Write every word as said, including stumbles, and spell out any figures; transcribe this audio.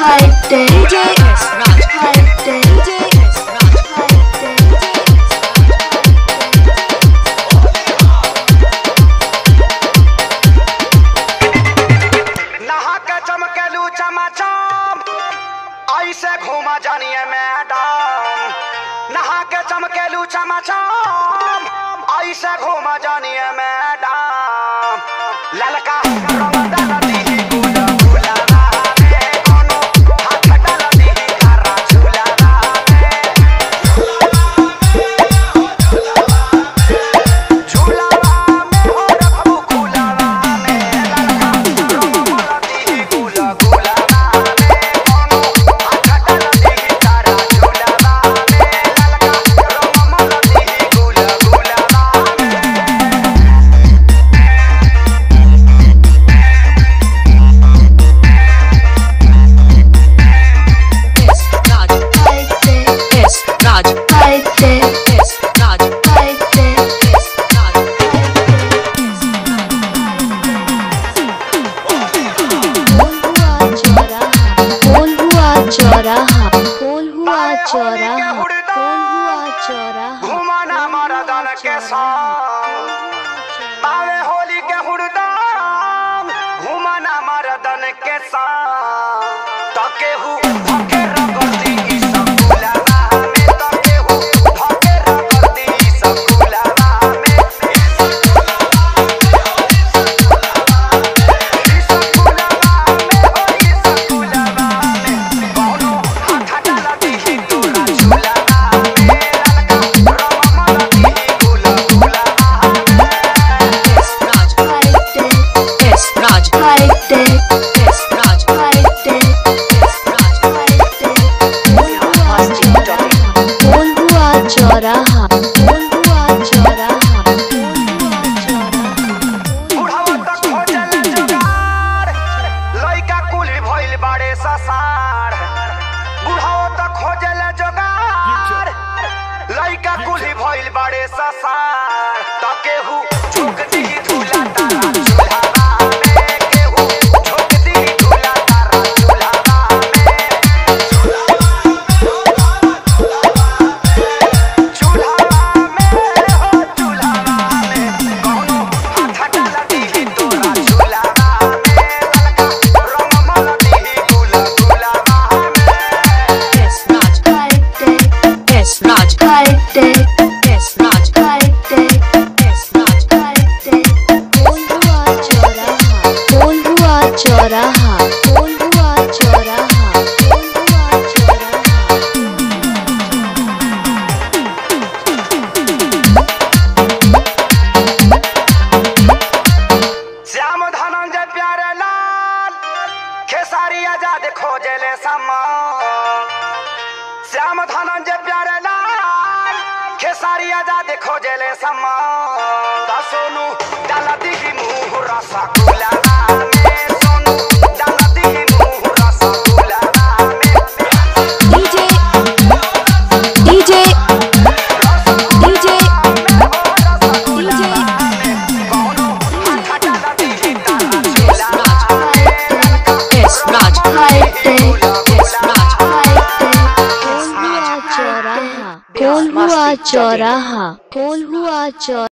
High-tech D J S Raj High-tech D J S Raj High-tech D J नहा के चमकेलू चमाचम ऐसे घूमा जानिए मैडम। नहा के चमकेलू चमाचम ऐसे घूमा जानिए मैडम। ललका चौराहा खोल हुआ चौराहा खोल हुआ चौराहा घुमाना मर्दन के संग आवे होली के हुड़दम घुमाना मर्दन के संग तकेहू भके रगती ई सब गुलाबा में तकेहू भके रगती ई सब गुलाबा में ई सब गुलाबा में हो ई सब गुलाबा में कौनो हाथ डाला दी तोरा झुलाबा में ललका रममल दी गुला Gulaba S Raj High-tech S Raj High-tech S Raj High-tech खोल हुआ चौराहा खोल हुआ चौराहा बुढ़ावा तक खोजल जुगाड़ लइका कुली भइल बाड़े ससार। बुढ़ावा तक खोजल जुगाड़ लइका कुली भइल बाड़े ससार तकेहू झुक दी झूला तारा झूलावा में केहू झुक दी झूला तारा झूलावा में झूलावा में हो झूलावा में कौनो हाथ डाला दी तोरा झूलावा में ललका रममल दी गुला गुलाबा में S Raj High-tech S Raj High-tech S Raj High-tech S Raj High-tech खोल हुआ चौराहा खोल हुआ चौराहा खोल हुआ चौराहा खोल हुआ चौराहा श्याम धनंजय प्यारे लाल खेसारी आजाद खोजले समान। श्याम धनंजय प्यारे लाल खेसारी आजाद खोजले समान। ता सोनू डाला दी मुँह रसगुल्ला में सोनू डाला दी मुँह रसगुल्ला में D J D J D J D J S Raj High-tech S Raj High-tech S Raj चौराहा खोल हुआ चौराहा खोल हुआ चौराहा